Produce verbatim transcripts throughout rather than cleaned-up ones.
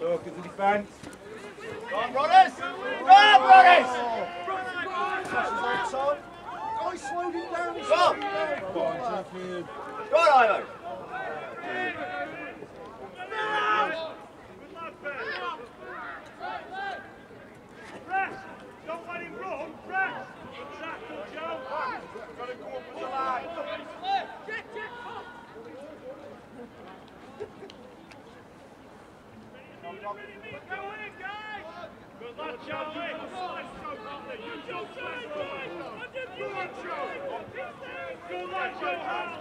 Focus the defence. Go on, Brothers! Go on, Brothers! I slowed him down. He Go slowed on! him down. Go on, Sheffield. Go on, Ivo! Press! Don't let him run! Press! Tackle, Joe! Got to go up the line! Go in, guys! Good luck, Charlie! You don't try to do it! Good luck, Joe! Good luck, Joe!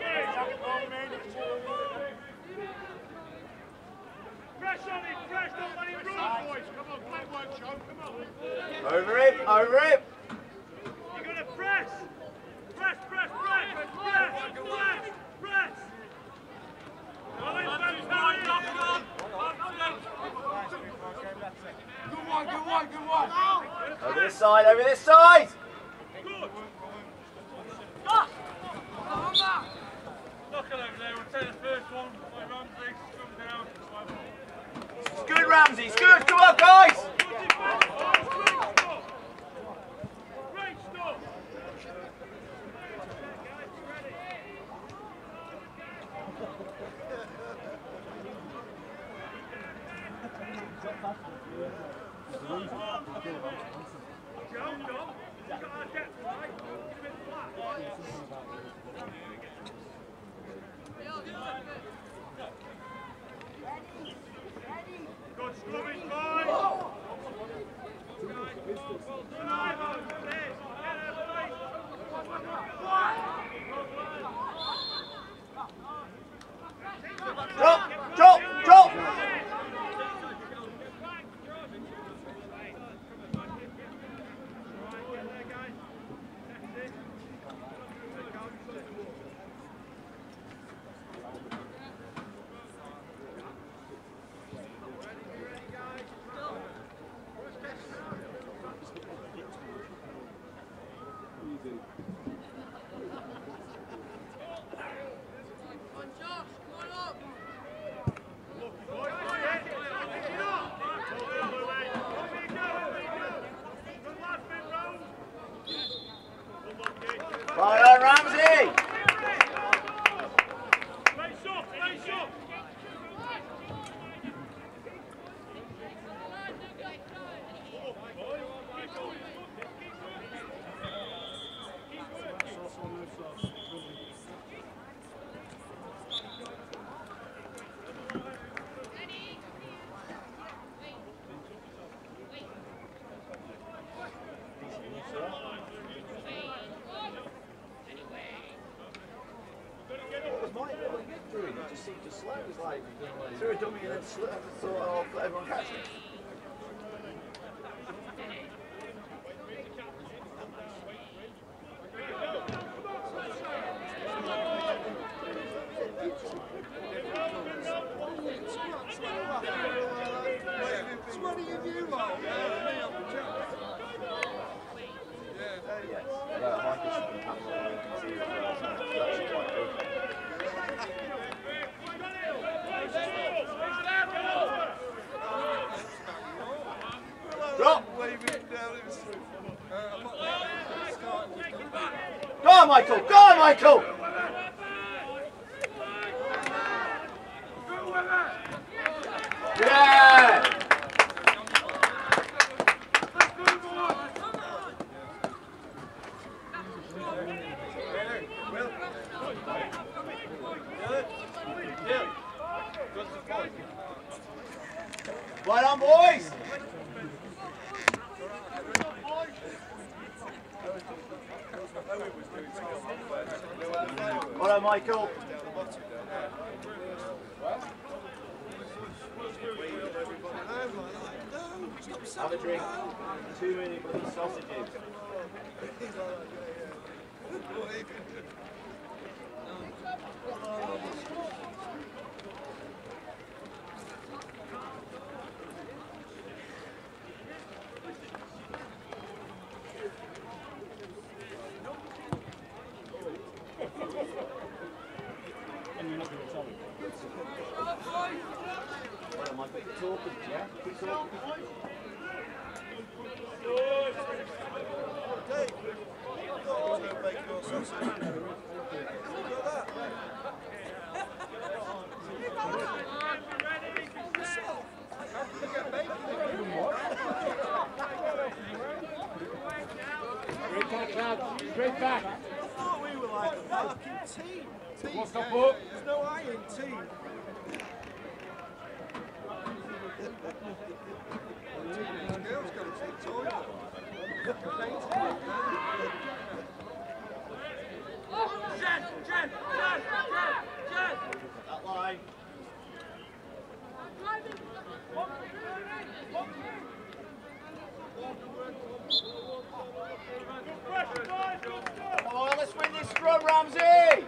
Press on him! Press! Don't let him run, boys! Come on, play one, Joe! Come on! Over him, over him! You're gonna press! Press, press, press! Press! Press! Press! Well, it's fantastic! Good one, good one, good one! Over this side, over this side! Good! Look at over there, we'll take the first one. My Ramsey, come down. It's good, Ramsey, it's good! Come on, guys! Good defense, boys, great stuff! Great stuff! Joe, go! You got our depth, right? Get a bit flat. Good scrummage, boys! Good Ivo, this! Get her, boys! Drop, drop, drop! Right on, Ramsey! Face up, face up! He just seemed to slow. It was like, threw a dummy and then slipped and thought, oh, let everyone catch it. Drop! Go on, Michael! Go on, Michael! Yeah! Right on, boys! Well done, Michael. Have a drink. Too many bloody sausages. And you're not going to tell me. Well done, Michael. It's open, yeah? It's open. Dave, I thought it was going to make no sausage. Look at that. Straight back, lad. Straight back. I thought we were like a fucking team. Team. What's up, Bob? There's no I in team. Girls go to the toilet. Jen, Jen, Jen, Jen, Jen. That line. Come on, let's win this scrum, Ramsey!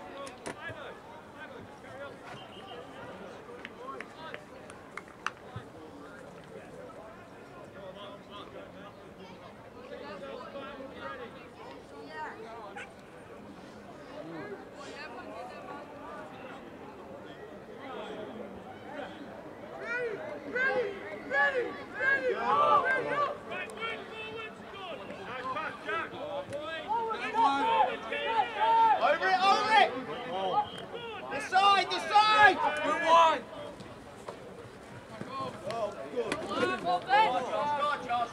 Over it, over it! This side, this side! Good one! Oh, good. Go on, Charles.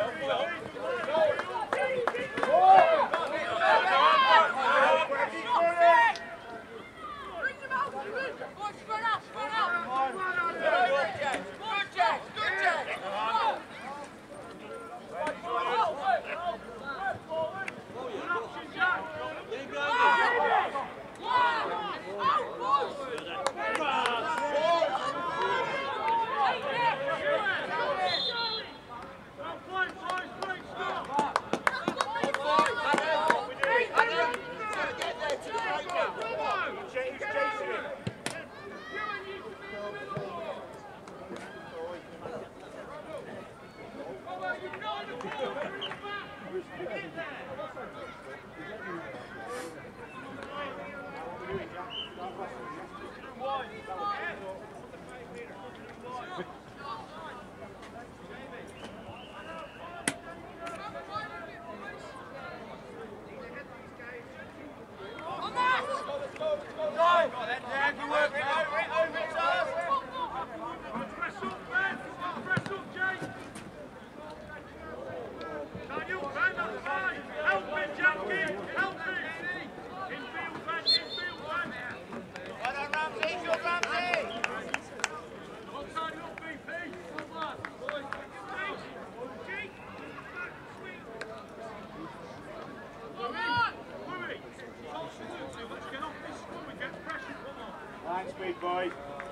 Thanks, big boy.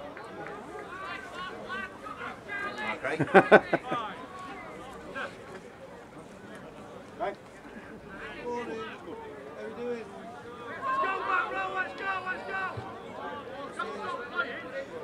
Okay. Right. Morning. How you doing? Let's go, back row, let's go, let's go. Don't stop playing.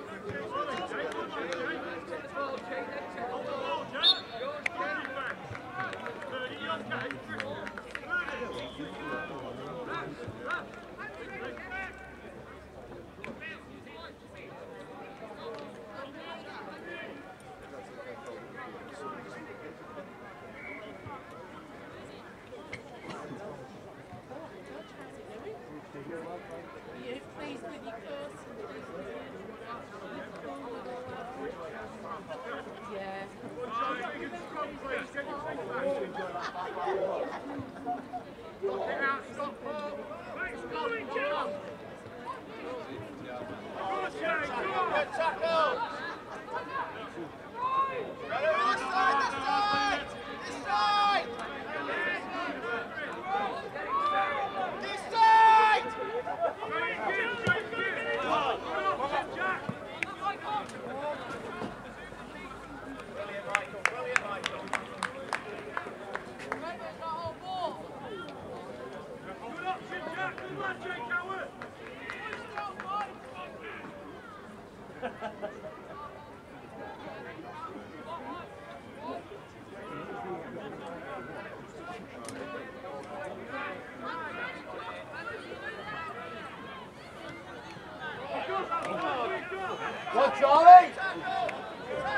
Are you pleased with your course? Yeah. Good tackle! This side, this side! This side! This side! Brilliant, Michael, brilliant, Michael. Good option, Jack. Good lad, Jake Howard. Go, Charlie!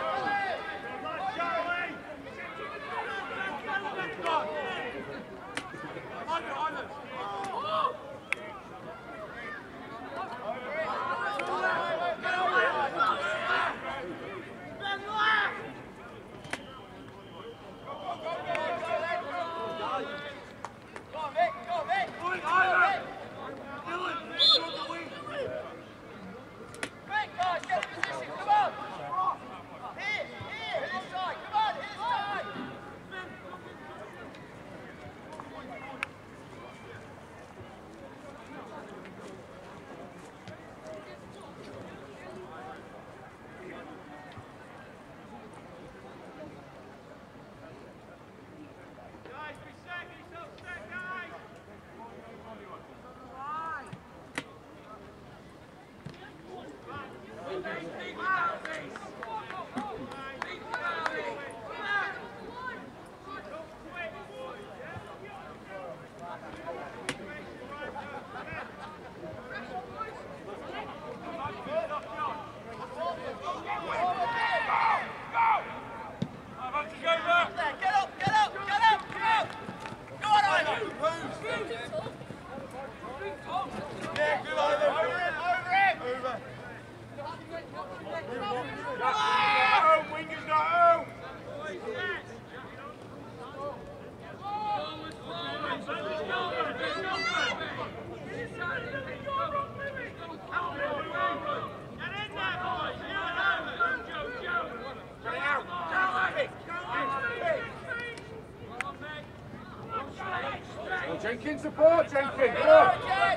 Jenkins support, Jenkins, come on!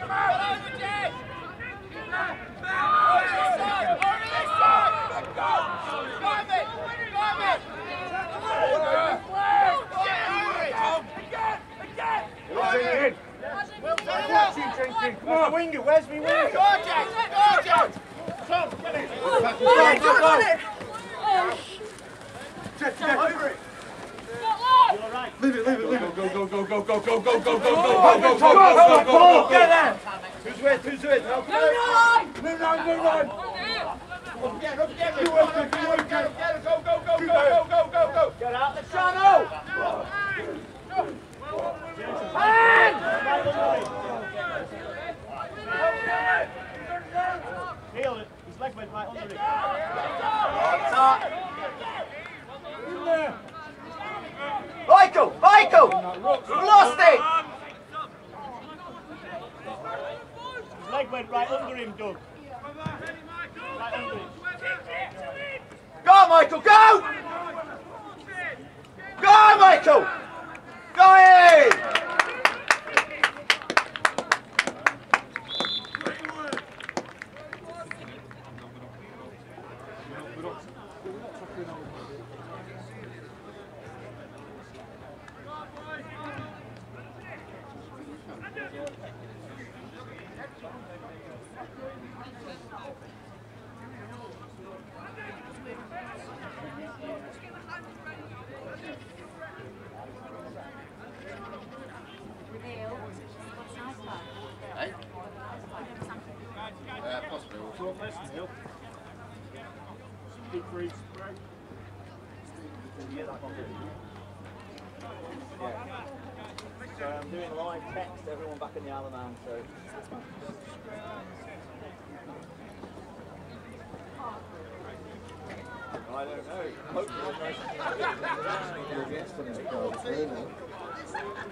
In. Watch you, Jenkins, come on! Winger, where's me winger? Go, Jack! Go, Jack! Tom, get it! Check, check, over it. You're right. Leave it, leave it, leave it. Go, go, go, go, go, go, go, go, go, go, go, Go, go, go, go, get there. Who's with, who's with? Help me. Move on, move on! Get up, get up, get up, get up, get up, get up, go, go, go, go, go, go, go, go. Get out the channel. Heel it. His leg went right under it. Michael, Michael, we've lost it. His leg went right under him, Doug. Right under him. Go on, Michael, go. Go on, Michael. Go in. Big freeze. So I'm doing live text to everyone back in the Isle of Man, so. I don't know. Hopefully,